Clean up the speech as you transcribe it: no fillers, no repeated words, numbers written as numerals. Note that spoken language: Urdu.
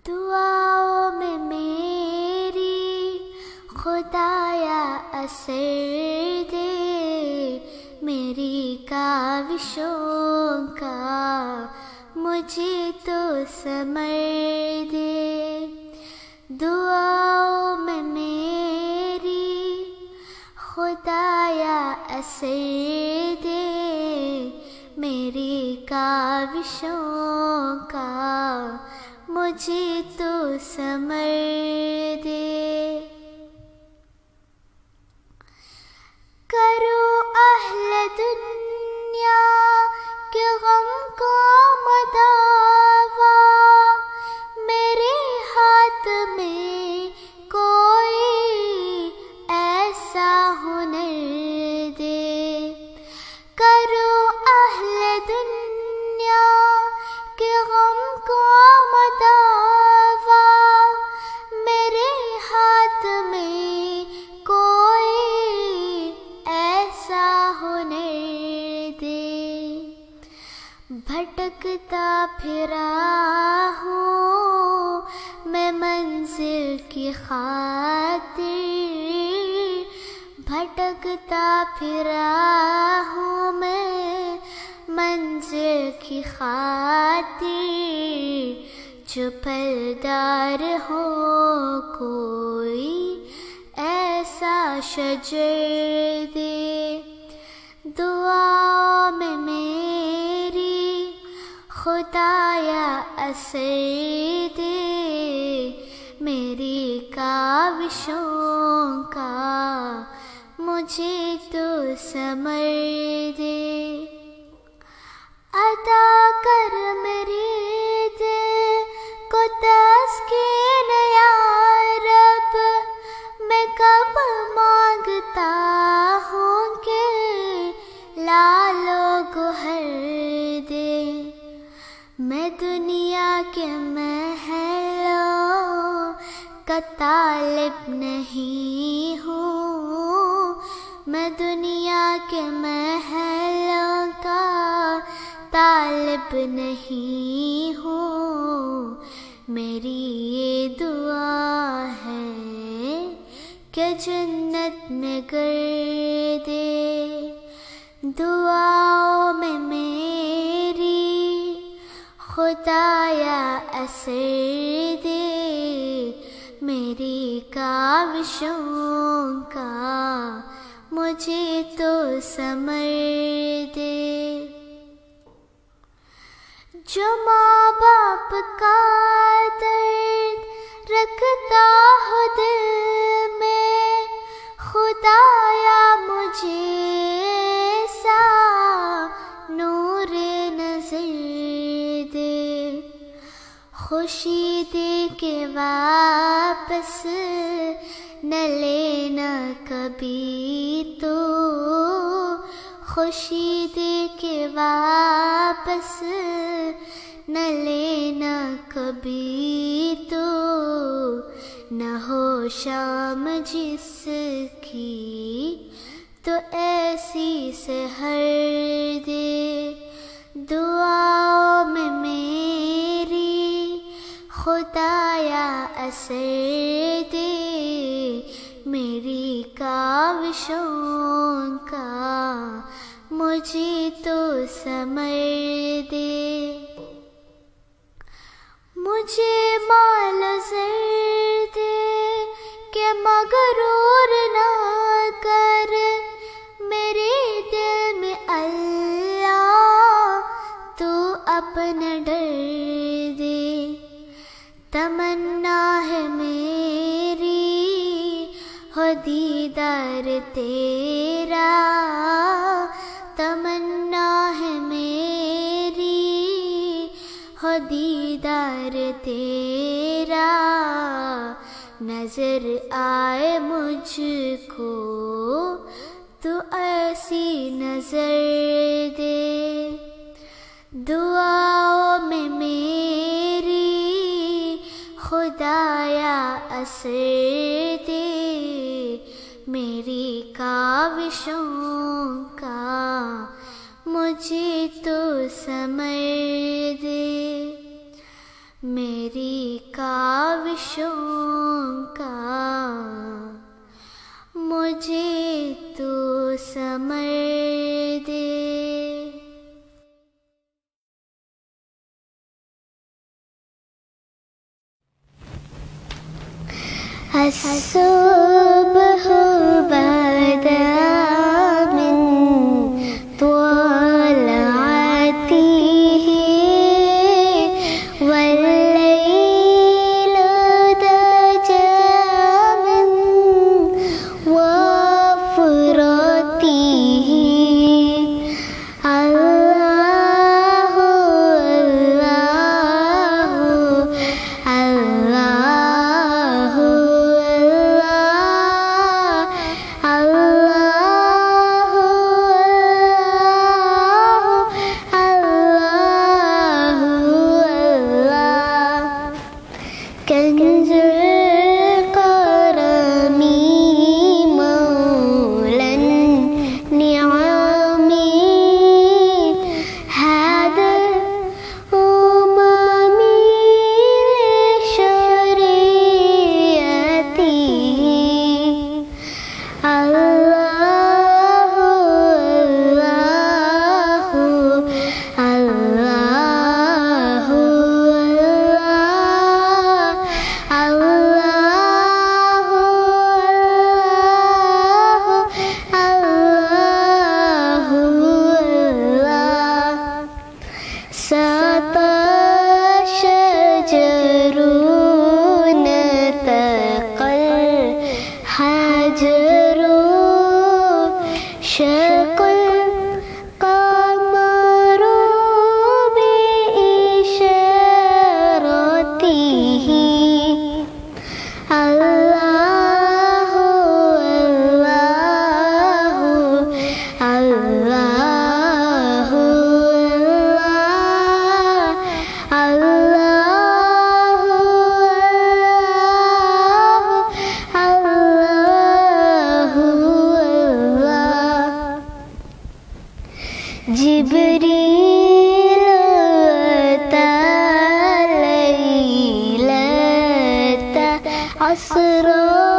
دعاؤں میں میری خدایا اثر دے، میری کاوشوں کا مجھے تو ثمر دے۔ دعاؤں میں میری خدایا اثر دے، میری کاوشوں کا مجھے تو ثمر دے۔ کرو اہل دنیا کے غم کو مداوا، میرے ہاتھ میں کوئی ایسا ہنر دے۔ کرو اہل دنیا کے غم کو مداوا، میرے ہاتھ میں کوئی ایسا ہنر دے۔ بھٹکتا پھرا ہوں میں منزل کی خاطر، بھٹکتا پھرا ہوں میں منزل کی خاطر، جو پھلدار ہو کوئی ایسا شجر دے۔ دعاؤں میں میری خدایا اثر دے، میری کاوشوں کا مجھے تو ثمر دے۔ عطا کر میرے دل کو تسکین یا رب، میں کب مانگتا ہوں کہ لال و گوہر دے۔ میں دنیا کے محلوں کا طالب نہیں ہوں، میں دنیا کے محلوں کا طالب نہیں ہوں، میری یہ دعا ہے کہ جنت میں گردے۔ دعاؤں میں میری خدایا اثر دے، میری کاوشوں کا مجھے تو ثمر دے۔ جو ماں باپ کا درد رکھتا ہو دل میں، خدایا مجھے ایسا نور نظر دے۔ خوشی دے کے واپس نہ لینا کبھی تو، خوشی دے کے واپس نہ لینا کبھی تو، نہ ہو شام جس کی تو ایسی سحر دے۔ دعاؤں میں میری خدایا اثر دے، میری کاوشوں کا مجھے تو ثمر دے۔ مجھے مال و زر دے کہ مغرور نہ کر، میرے دل میں اللہ تو اپنا ڈر دے۔ تمنا ہے میری ہو دیدار تیرا، تمنا ہے میری ہو دیدار تیرا، نظر آئے مجھ کو تو ایسی نظر دے۔ دعاؤں میں میری خدایا اثر دے، میری کاوشوں کا مجھے تو ثمر دے۔ मेरी काविशों का मुझे तू समर दे। الصبح بدا من طلعته والليل دجى من وفرته الله الله كنز الكرم مولى النعم هذا الأمم لشريعته الله الله سطى شجر نتقى الحجر شق القمر بإشارته الله الله جبريل أتى ليلة عسرا